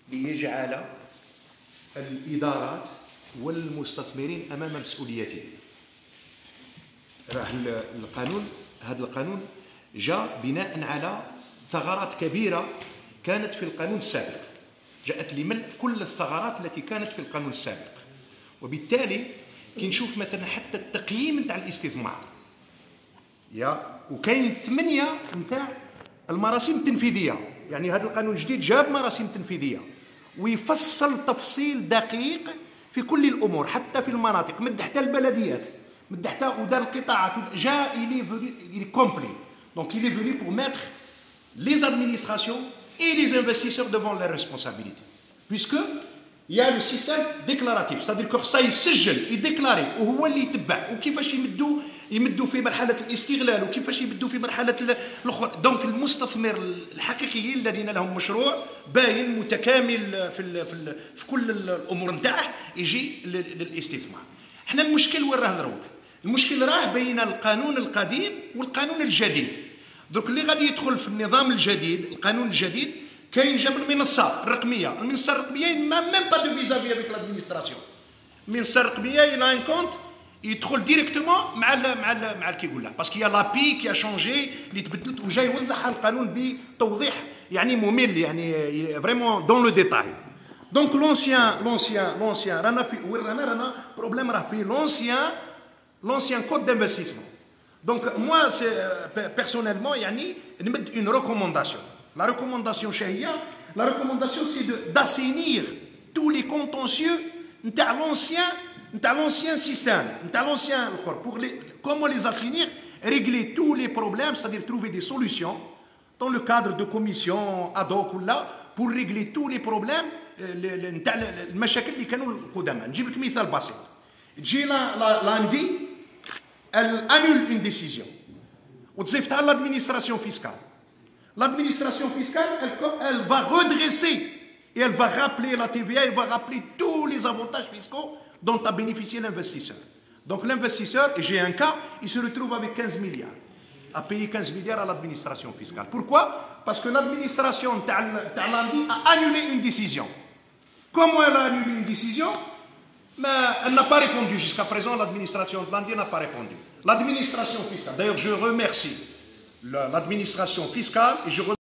ليجعل الإدارات والمستثمرين أمام مسؤولياتهم. راه هذا القانون جاء بناء على ثغرات كبيرة كانت في القانون السابق، جاءت لملء كل الثغرات التي كانت في القانون السابق. وبالتالي كي نشوف مثلا حتى التقييم نتاع الاستثمار وكاين 8 نتاع المراسيم التنفيذيه، يعني هذا القانون الجديد جاب مراسيم تنفيذيه ويفصل تفصيل دقيق في كل الامور، حتى في المناطق، مد حتى البلديات، مد حتى ودار القطاعات، جاء il est complet. Donc il est venu pour mettre les administrations et les investisseurs devant leurs responsabilités, puisque il y a le système déclaratif، c'est-à-dire que ça يسجل يديكلاري وهو اللي يتبع وكيفاش يمدوا في مرحله الاستغلال وكيفاش يمدوا في مرحله الاخرى. دونك المستثمر الحقيقيين الذين لهم مشروع باين متكامل في كل الامور نتاعه يجي للاستثمار. احنا المشكل وين راه دروك؟ المشكل راه بين القانون القديم والقانون الجديد. درك اللي غادي يدخل في النظام الجديد، القانون الجديد، كاين جاب المنصه الرقميه ما ميم با دو فيزافي افيك لادمينستراسيون. المنصه الرقميه الى ان كونت يدخل ديريكتومون مع كيقول لك، باسكو يا لابي كي شونجي اللي تبدلت وجاي يوضحها القانون بتوضيح يعني ممل، يعني فريمون دون لو ديتاي. دونك لونسيان رانا في وين رانا بروبليم، راه في لونسيان كود دانفستيسمون. دونك موا بيرسونيلمون يعني نمد اون ريكومونداسيون. La recommandation شهية، la recommandation c'est d'assainir tous les contentieux نتاع l'ancien système, نتاع l'ancien pour comment les assainir, régler tous les problèmes, c'est-à-dire trouver des solutions dans le cadre de commissions ad hoc ou là pour régler tous les problèmes نتاع المشاكل اللي كانوا القدامى. نجيب لك مثال بسيط. تجي لاندي elle annule une décision وتصيفطها l'administration fiscale. L'administration fiscale, elle va redresser et elle va rappeler la TVA, elle va rappeler tous les avantages fiscaux dont a bénéficié l'investisseur. Donc l'investisseur, et j'ai un cas, il se retrouve avec 15 milliards, à payer 15 milliards à l'administration fiscale. Pourquoi? Parce que l'administration Talandi a annulé une décision. Comment elle a annulé une décision? Mais elle n'a pas répondu jusqu'à présent, l'administration de Talandi n'a pas répondu. L'administration fiscale, d'ailleurs je remercie l'administration fiscale et je